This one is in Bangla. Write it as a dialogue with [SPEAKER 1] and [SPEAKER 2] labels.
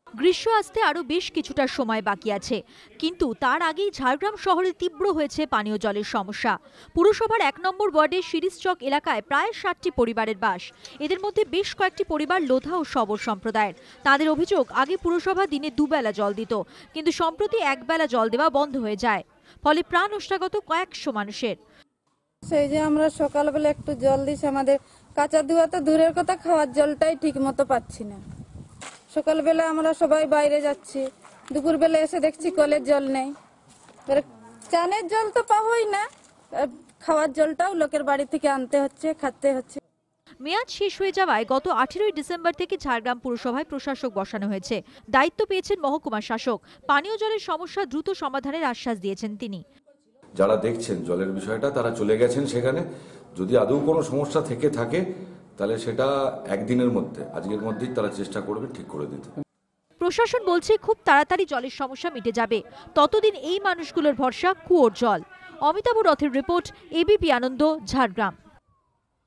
[SPEAKER 1] গ্রীষ্ম আসতে আরো বেশ কিছুটা সময় বাকি আছে, কিন্তু তার আগেই ঝাড়গ্রাম শহরে তীব্র হয়েছে পানীয় জলের সমস্যা। পুরসভার 1 নম্বর ওয়ার্ডের শিরিষচক এলাকায় প্রায় 60টি পরিবারের বাস। এদের মধ্যে বেশ কয়েকটি পরিবার লোধা ও শবর সম্প্রদায়ের। তাদের অভিযোগ, আগে পুরসভা দিনে দুবেলা জল দিত, কিন্তু সম্প্রতি একবেলা জল দেওয়া বন্ধ হয়ে যায়, ফলে প্রাণ ওষ্ঠাগত কয়েকশো মানুষের।
[SPEAKER 2] সেই যে আমরা সকালবেলা একটু জল দিছি, আমাদের কাঁচা ধোয়া তো দূরের কথা, খাওয়ার জলটাই ঠিক মতো পাচ্ছি না। সকালবেলা আমরা সবাই বাইরে যাচ্ছি, দুপুরবেলা এসে দেখছি কলের জল নেই। চানের জল তো পাবোই না, খাওয়ার জলটাও লোকের বাড়ি থেকে আনতে হচ্ছে, খাতে হচ্ছে।
[SPEAKER 1] মেয়াদ শেষ হয়ে যাওয়ায় গত 18ই ডিসেম্বর থেকে ঝাড়গ্রাম পুরসভায় প্রশাসক বসানো হয়েছে। দায়িত্ব পেয়েছেন মহকুমা শাসক। পানীয় জলের সমস্যা দ্রুত সমাধানের আশ্বাস দিয়েছেন তিনি।
[SPEAKER 3] যারা দেখছেন জলের বিষয়টা, তারা চলে গেছেন সেখানে। যদি আদৌ কোনো সমস্যা থেকে থাকে তাহলে সেটা একদিনের মধ্যে, আজকের মধ্যেই তারা চেষ্টা করবেন ঠিক করে দিতে।
[SPEAKER 1] প্রশাসন বলছে খুব তাড়াতাড়ি জলের সমস্যা মিটে যাবে, ততদিন এই মানুষগুলোর ভরসা কুয়োর জল। অমিতাভ রথের রিপোর্ট, এবিপি আনন্দ, ঝাড়গ্রাম।